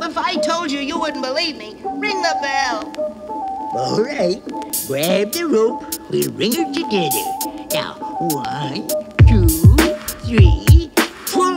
If I told you, you wouldn't believe me. Ring the bell. All right. Grab the rope. We'll ring it together. Now, 1, 2, 3, 4.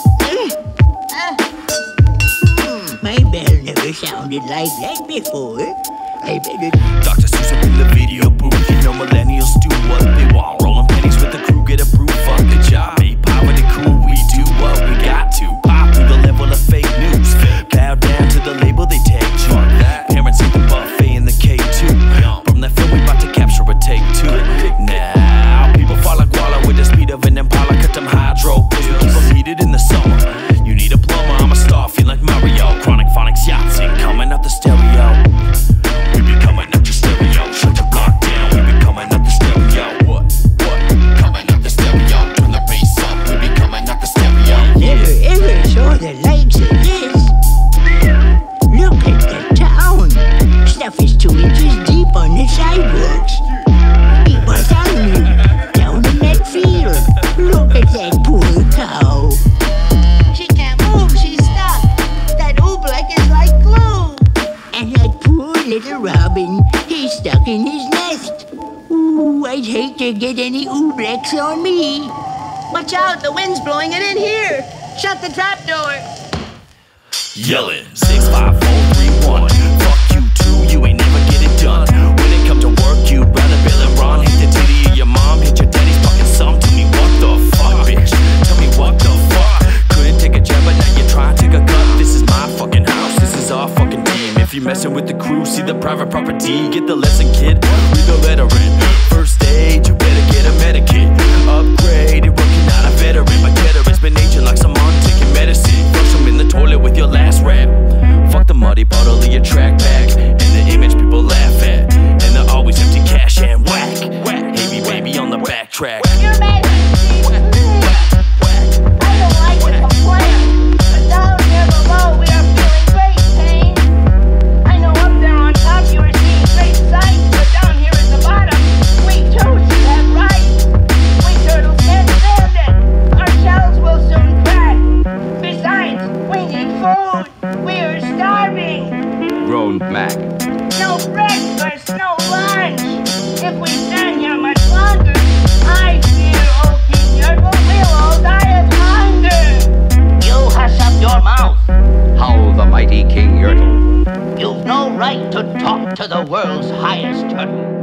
My bell never sounded like that before. I better... Dr. Seuss up in the video booth. You know millennials do what they want. Rolling pennies with the crew, get a brew, fuck the job. Hey, poverty cool, we do what we got to. Pop through the level of fake news. Bow down to the label they take to. Parents eat the buffet in the K2. From that film we about to capture a take 2. Now, people fall like Walla with the speed of an Impala. Cut them hydro bills, keep them heated in the summer. You need a plumber, I'm a star, feel like Mario. Chronic phonics, Yahtzee, coming up the stereo. We be coming up the stereo. Shut the block down, we be coming up the stereo. What? Coming up the stereo. Turn the bass up, we be coming up the stereo. Never ever saw the likes of this. Look at the town. Stuff is 2 inches deep on the sidewalks. People hungry down in that field. Look at that poor cow. She can't move, she's stuck. That oobleck is like glue. And that poor little robin, he's stuck in his nest. Ooh, I'd hate to get any ooblecks on me. Watch out, the wind's blowing it in here. Shut the trap door. Yelling 6, 5, 4, 3, 1. Fuck you too, you ain't never get it done. When it come to work, you'd rather bail and run. Hit the titty of your mom, hit your daddy's fucking son. Tell me what the fuck, bitch. Tell me what the fuck. Couldn't take a jab, but now you're trying to take a cut. This is my fucking house, this is our fucking team. If you're messing with the crew, see the private property. Get the lesson, kid, read the letter in. First aid, you better get a medikit. Upgrade, working out a veteran. But veterans been aging like someone taking medicine. Flush them in the toilet with your last rap. Fuck the muddy bottle of your track back. And the image people laugh at. And they're always empty cash and whack. Hey me baby on the backtrack. You're mad at me. I don't like to complain, but down here below we are feeling great pain. I know up there on top you are seeing great sights, but down here at the bottom, we too should have rights. We turtles can't stand it. Our shells will soon crack. Besides, we need food. We are starving. Grown Mac. No breakfast, no lunch. If we stand here much longer, I fear, O King Yertle, we'll all die of hunger. You hush up your mouth. Howl the mighty King Yertle. You've no right to talk to the world's highest turtle.